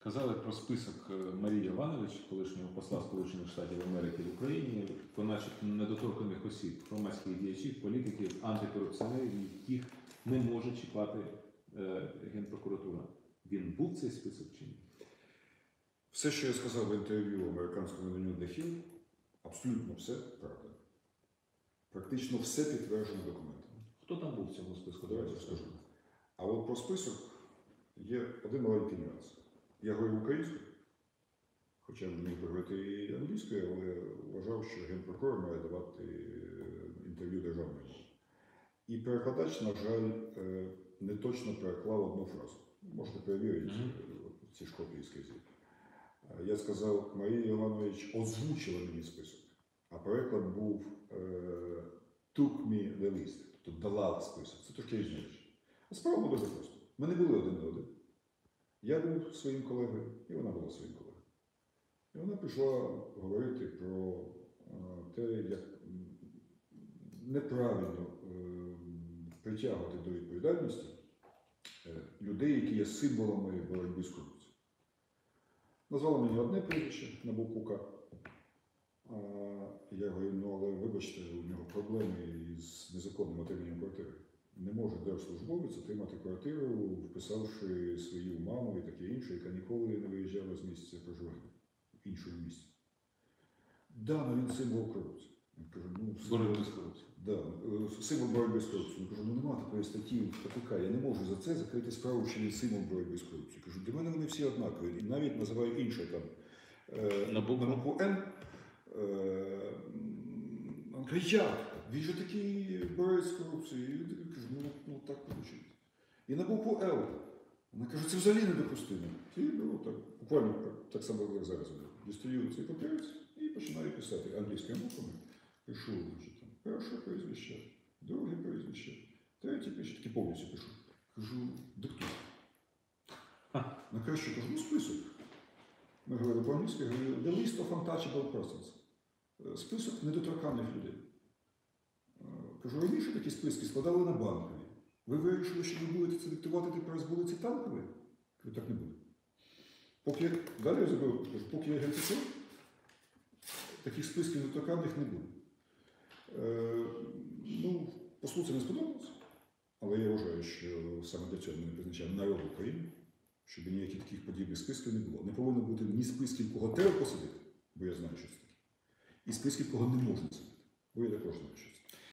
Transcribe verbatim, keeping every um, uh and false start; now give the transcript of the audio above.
Казали про список Марії Іванович, колишнього посла Сполучених Штатів Америки в Україні, про начебто недоторканих осіб, громадських діячів, політиків, антикорупціонерів, яких не може чіпати е, Генпрокуратура. Він був цей список чи ні? Все, що я сказав в інтерв'ю американському виданню The Hill, абсолютно все правда. Практично все підтверджено документами. Хто там був в цьому списку? Давайте скажу. А от про список є один маленький нюанс. Я говорю українською, хоча міг говорити і англійською, але вважав, що генпрокурор має давати інтерв'ю державною мовою. І перекладач, на жаль, не точно переклав одну фразу. Можете перевірити mm-hmm. ці ж копії сказів. Я сказав, Марія Іванович озвучила мені список, а переклад був «took me the list», тобто дала список. Це трошки різні речі. А справа була дуже просто. Ми не були один на один. Я був своїм колегою, і вона була своїм колегою. І вона пішла говорити про те, як неправильно притягувати до відповідальності людей, які є символами боротьби з корупцією. Назвала мені одне прізвище на букву К. Я говорю, ну але вибачте, у нього проблеми із незаконним отриманням квартири. Не може держслужбовець отримати квартиру, вписавши свою маму і таке інше, яка ніколи не виїжджала з місця проживання в іншому місці. Да, але він символ корупції. Я кажу, ну, боротьби з корупцією. Да, символ боротьби з корупцією. Я кажу, ну немає такої статті в КПК, я не можу за це закрити справу, що він символ боротьби з корупцією. Я кажу, для мене вони всі однакові. І навіть називаю інше там е, на букву Н. Е, він каже, як? Він же такий борець з корупцією. І я кажу, ну, ну так вийшло. І на букву Л. Вона каже, це взагалі недопустимо. І ну, так, буквально так, так само, як зараз. Дістаю цей папірець і починаю писати англійськими мовами. Пишу, значить, там, перше прізвище, друге прізвище, третє прізвище, таки повністю пишу. Кажу, диктуй. На краще кажу, ну список. Ми говорили по-англійськи, говорю, the list of untouchable persons. Список недоторканих людей. Кажу, раніше такі списки складали на Банковій. Ви вирішили, що ви будете це диктувати тепер з вулиці Танкової? Кажу, так не буде. Поки, далі я заберу, кажу, поки я генпрокурор, таких списків недоторканих не буде. Е, ну, послу це не сподобалося, але я вважаю, що саме для цього ми призначаємо народ України, щоб ніяких таких подібних списків не було. Не повинно бути ні списків, кого треба посадити, бо я знаю, що це таке, і списків, кого не можна садити, бо я також знаю, що це таке.